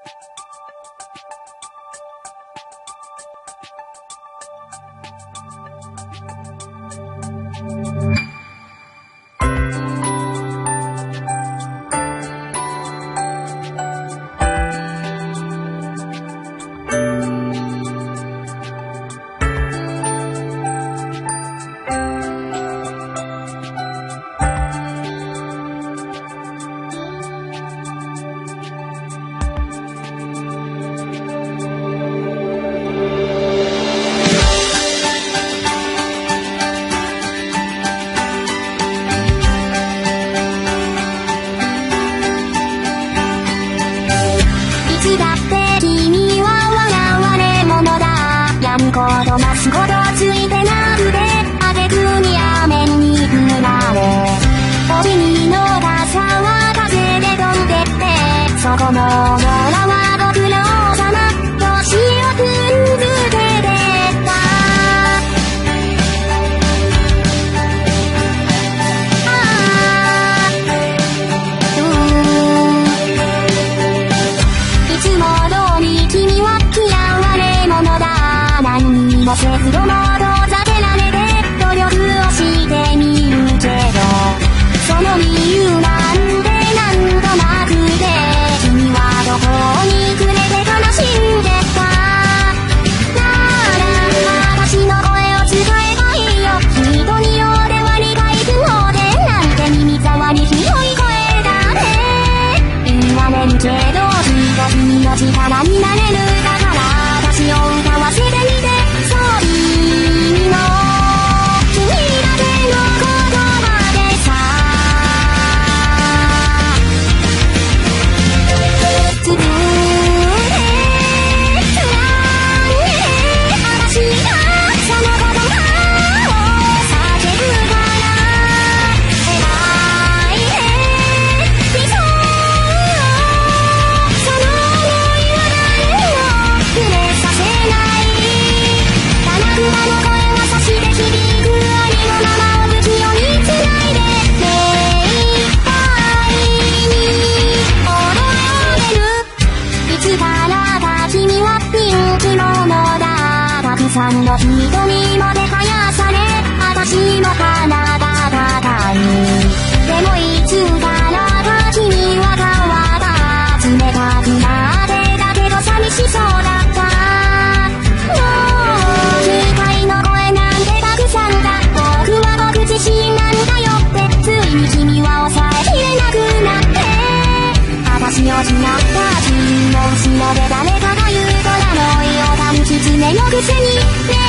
ことなすことついてなくてあげくに雨に降られおびにの傘は風で飛んでってそこの空はご苦労様年を踏んづけてったいつも通り君は嫌われ者だ何にもせずども遠ざけられて努力をしてみるけどその理由なんてなんとなくて君はどこにくれて悲しんでたなら私の声を伝えたいよ人によっては理解不能でなんて耳障り広い声だね言われるけどきっと君の力になれるだから私を歌わせてみてそう君の君だけの言葉でさつぶれつらい私がその言葉を叫ぶから偉いね理想その想いは誰も触れさせない花札の声がさして響くありのままを不器用につないで目いっぱいに踊れるいつからか君は人気者だたくさんの人にもてはやされ私も鼻が高いでもいつからか君は変わった冷たくなってだけど寂しそうだったもう機械の声なんてたくさんだ僕は僕自身なんだよってついに君は抑えきれなくなって私を失った君の後ろで誰かが言うドラのような狐のくせに